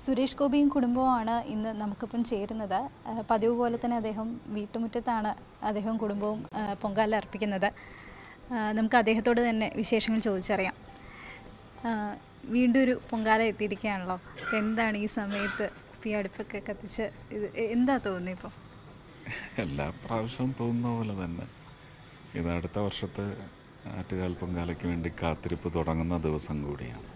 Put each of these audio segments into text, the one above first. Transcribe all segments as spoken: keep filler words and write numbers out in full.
സുരേഷ് ഗോപിയും കുടുംബവുമാണ് ഇന്ന് നമുക്കിപ്പം ചേരുന്നത്. പതിവ് പോലെ തന്നെ അദ്ദേഹം വീട്ടുമുറ്റത്താണ് അദ്ദേഹവും കുടുംബവും പൊങ്കാല അർപ്പിക്കുന്നത്. നമുക്ക് അദ്ദേഹത്തോട് തന്നെ വിശേഷങ്ങൾ ചോദിച്ചറിയാം. വീണ്ടും ഒരു പൊങ്കാല എത്തിയിരിക്കുകയാണല്ലോ, അപ്പോൾ എന്താണ് ഈ സമയത്ത് ഈ അടുപ്പൊക്കെ കത്തിച്ച് ഇത് എന്താ തോന്നി? ഇപ്പോൾ എല്ലാ പ്രാവശ്യവും തോന്നുന്ന പോലെ തന്നെ ഇത് അടുത്ത വർഷത്തെ ആറ്റുകാൽ പൊങ്കാലയ്ക്ക് വേണ്ടി കാത്തിരിപ്പ് തുടങ്ങുന്ന ദിവസം കൂടിയാണ്.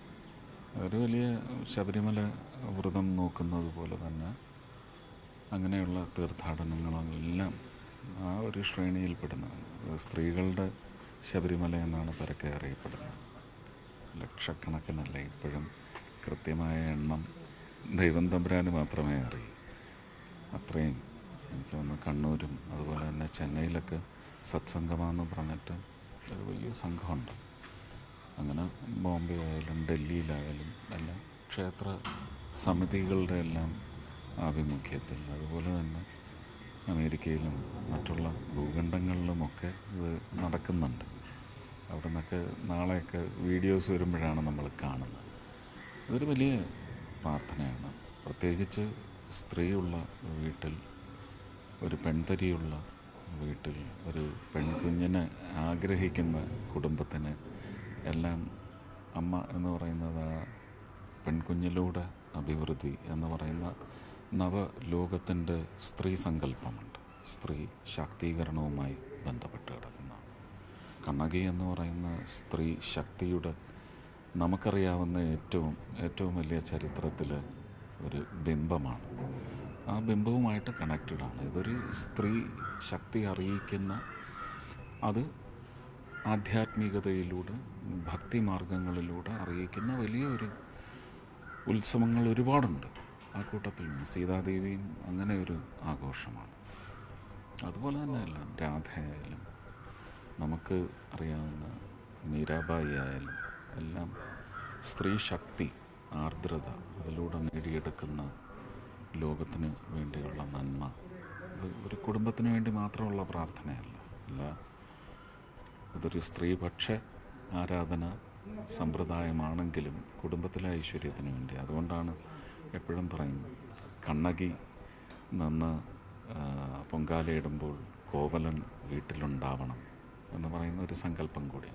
ഒരു വലിയ ശബരിമല വ്രതം നോക്കുന്നത് പോലെ തന്നെ അങ്ങനെയുള്ള തീർത്ഥാടനങ്ങളെല്ലാം ആ ഒരു ശ്രേണിയിൽപ്പെടുന്നതാണ്. സ്ത്രീകളുടെ ശബരിമല എന്നാണ് പരക്കെ അറിയപ്പെടുന്നത്. ലക്ഷക്കണക്കിനല്ല, ഇപ്പോഴും കൃത്യമായ എണ്ണം ദൈവം തമ്പുരാന് മാത്രമേ അറിയൂ. അത്രയും എനിക്ക് തോന്നുന്നു കണ്ണൂരും അതുപോലെ തന്നെ ചെന്നൈയിലൊക്കെ സത്സംഗമാണെന്ന് പറഞ്ഞിട്ട് ഒരു വലിയ സംഘമുണ്ട്. അങ്ങനെ ബോംബെ ആയാലും ഡൽഹിയിലായാലും എല്ലാം ക്ഷേത്ര സമിതികളുടെ എല്ലാം ആഭിമുഖ്യത്തിൽ, അതുപോലെ തന്നെ അമേരിക്കയിലും മറ്റുള്ള ഭൂഖണ്ഡങ്ങളിലുമൊക്കെ ഇത് നടക്കുന്നുണ്ട്. അവിടെ നിന്നൊക്കെ നാളെയൊക്കെ വീഡിയോസ് വരുമ്പോഴാണ് നമ്മൾ കാണുന്നത്. ഇതൊരു വലിയ പ്രാർത്ഥനയാണ്. പ്രത്യേകിച്ച് സ്ത്രീയുള്ള വീട്ടിൽ, ഒരു പെൺതരിയുള്ള വീട്ടിൽ, ഒരു പെൺകുഞ്ഞിനെ ആഗ്രഹിക്കുന്ന കുടുംബത്തിന് എല്ലാം അമ്മ എന്ന് പറയുന്നത് ആ പെൺകുഞ്ഞിലൂടെ അഭിവൃദ്ധി എന്ന് പറയുന്ന നവലോകത്തിൻ്റെ സ്ത്രീ സങ്കല്പമുണ്ട്. സ്ത്രീ ശാക്തീകരണവുമായി ബന്ധപ്പെട്ട് കിടക്കുന്ന കണ്ണകി എന്ന് പറയുന്ന സ്ത്രീ ശക്തിയുടെ നമുക്കറിയാവുന്ന ഏറ്റവും ഏറ്റവും വലിയ ചരിത്രത്തിലെ ഒരു ബിംബമാണ്. ആ ബിംബവുമായിട്ട് കണക്റ്റഡാണ്. ഇതൊരു സ്ത്രീ ശക്തി അറിയിക്കുന്ന, അത് ആധ്യാത്മികതയിലൂടെ ഭക്തി മാർഗങ്ങളിലൂടെ അറിയിക്കുന്ന വലിയൊരു ഉത്സവങ്ങൾ ഒരുപാടുണ്ട്. ആ കൂട്ടത്തിൽ സീതാദേവിയും അങ്ങനെ ഒരു ആഘോഷമാണ്. അതുപോലെ തന്നെ എല്ലാം രാധയായാലും നമുക്ക് അറിയാവുന്ന മീരാബായി ആയാലും എല്ലാം സ്ത്രീ ശക്തി, ആർദ്രത അതിലൂടെ നേടിയെടുക്കുന്ന ലോകത്തിന് വേണ്ടിയുള്ള നന്മ. ഇത് ഒരു കുടുംബത്തിന് വേണ്ടി മാത്രമുള്ള പ്രാർത്ഥനയല്ല. അല്ല, ഇതൊരു സ്ത്രീപക്ഷ ആരാധന സമ്പ്രദായമാണെങ്കിലും കുടുംബത്തിലെ ഐശ്വര്യത്തിന് വേണ്ടി. അതുകൊണ്ടാണ് എപ്പോഴും പറയും കണ്ണകി നിന്ന് പൊങ്കാലയിടുമ്പോൾ കോവലൻ വീട്ടിലുണ്ടാവണം എന്ന് പറയുന്ന ഒരു സങ്കല്പം കൂടിയാണ്.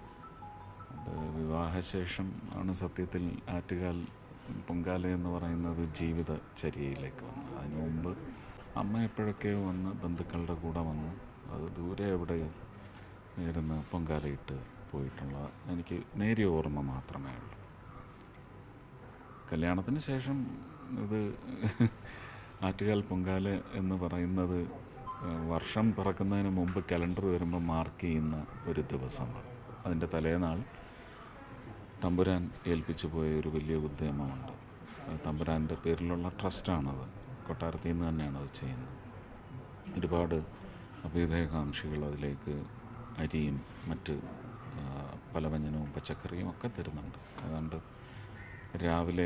അത് വിവാഹശേഷം ആണ് സത്യത്തിൽ ആറ്റുകാൽ പൊങ്കാല എന്ന് പറയുന്നത് ജീവിതചര്യയിലേക്ക് വന്നത്. അതിനു മുമ്പ് അമ്മ എപ്പോഴൊക്കെയോ വന്ന് ബന്ധുക്കളുടെ കൂടെ വന്ന് അത് ദൂരെ എവിടെയോ ഇരുന്ന് പൊങ്കാലയിട്ട് പോയിട്ടുള്ള എനിക്ക് നേരിയ ഓർമ്മ മാത്രമേ ഉള്ളൂ. കല്യാണത്തിന് ശേഷം ഇത് ആറ്റുകാൽ പൊങ്കാല എന്ന് പറയുന്നത് വർഷം പിറക്കുന്നതിന് മുമ്പ് കലണ്ടർ വരുമ്പോൾ മാർക്ക് ചെയ്യുന്ന ഒരു ദിവസമാണ്. അതിൻ്റെ തലേനാൾ തമ്പുരാൻ ഏൽപ്പിച്ചു പോയ ഒരു വലിയ ഉദ്യമമുണ്ട്. തമ്പുരാൻ്റെ പേരിലുള്ള ട്രസ്റ്റാണത്. കൊട്ടാരത്തിൽ നിന്ന് തന്നെയാണ് അത് ചെയ്യുന്നത്. ഒരുപാട് അഭ്യുദയകാംക്ഷികൾ അതിലേക്ക് അരിയും മറ്റ് പലവ്യഞ്ജനവും പച്ചക്കറിയും ഒക്കെ തരുന്നുണ്ട്. ഏതാണ്ട് രാവിലെ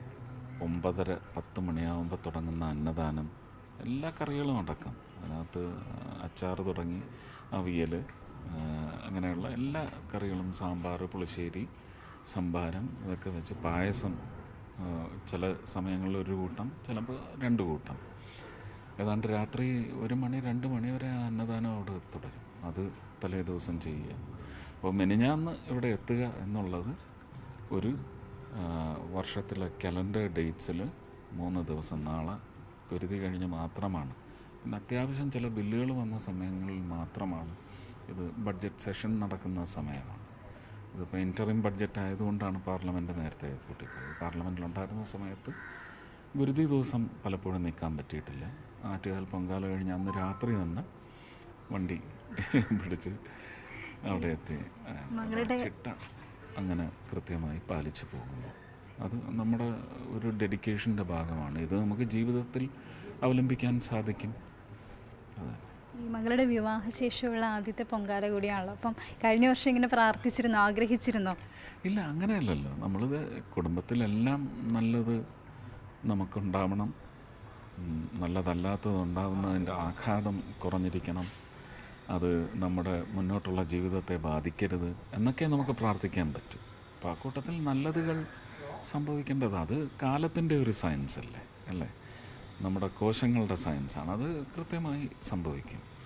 ഒമ്പതര പത്ത് മണിയാകുമ്പോൾ തുടങ്ങുന്ന അന്നദാനം എല്ലാ കറികളും അടക്കം, അതിനകത്ത് അച്ചാർ തുടങ്ങി അവിയൽ അങ്ങനെയുള്ള എല്ലാ കറികളും, സാമ്പാർ, പുളിശ്ശേരി, സംഭാരം, ഇതൊക്കെ വെച്ച് പായസം ചില സമയങ്ങളിൽ ഒരു കൂട്ടം, ചിലപ്പോൾ രണ്ട് കൂട്ടം. ഏതാണ്ട് രാത്രി ഒരു മണി രണ്ട് മണി വരെ ആ അന്നദാനം അവിടെ തുടരും. അത് തലേ ദിവസം ചെയ്യുക. അപ്പോൾ മെനിഞ്ഞാന്ന് ഇവിടെ എത്തുക എന്നുള്ളത് ഒരു വർഷത്തിലെ കലണ്ടർ ഡേറ്റ്സിൽ മൂന്ന് ദിവസം, നാളെ പൊരുതി കഴിഞ്ഞ് മാത്രമാണ്. പിന്നെ അത്യാവശ്യം ചില ബില്ലുകൾ വന്ന സമയങ്ങളിൽ മാത്രമാണ്. ഇത് ബഡ്ജറ്റ് സെഷൻ നടക്കുന്ന സമയമാണ്. ഇതിപ്പോൾ ഇൻറ്ററിം ബഡ്ജറ്റ് ആയതുകൊണ്ടാണ് പാർലമെൻറ്റ് നേരത്തെ കൂട്ടിപ്പോയത്. പാർലമെൻറ്റിലുണ്ടായിരുന്ന സമയത്ത് ഗുരുതി ദിവസം പലപ്പോഴും നിൽക്കാൻ പറ്റിയിട്ടില്ല. ആറ്റുകാൽ പൊങ്കാല കഴിഞ്ഞ് അന്ന് രാത്രി തന്നെ വണ്ടി പിടിച്ച് അവിടെ എത്തി ചിട്ട അങ്ങനെ കൃത്യമായി പാലിച്ചു പോകുന്നു. അത് നമ്മുടെ ഒരു ഡെഡിക്കേഷൻ്റെ ഭാഗമാണ്. ഇത് നമുക്ക് ജീവിതത്തിൽ അവലംബിക്കാൻ സാധിക്കും. അതെ, ഈ മകളുടെ വിവാഹശേഷമുള്ള ആദ്യത്തെ പൊങ്കാല കൂടിയാണല്ലോ. അപ്പം കഴിഞ്ഞ വർഷം ഇങ്ങനെ പ്രാർത്ഥിച്ചിരുന്നോ, ആഗ്രഹിച്ചിരുന്നോ? ഇല്ല, അങ്ങനെയല്ലല്ലോ. നമ്മളിത് കുടുംബത്തിലെല്ലാം നല്ലത് നമുക്കുണ്ടാവണം, നല്ലതല്ലാത്തത് ഉണ്ടാവുന്നതിൻ്റെ ആഘാതം കുറഞ്ഞിരിക്കണം, അത് നമ്മുടെ മുന്നോട്ടുള്ള ജീവിതത്തെ ബാധിക്കരുത് എന്നൊക്കെ നമുക്ക് പ്രാർത്ഥിക്കാൻ പറ്റും. അപ്പോൾ ആ കൂട്ടത്തിൽ നല്ലതുകൾ സംഭവിക്കേണ്ടത് അത് കാലത്തിൻ്റെ ഒരു സയൻസ് അല്ലേ അല്ലേ നമ്മുടെ കോശങ്ങളുടെ സയൻസാണ്, അത് കൃത്യമായി സംഭവിക്കും.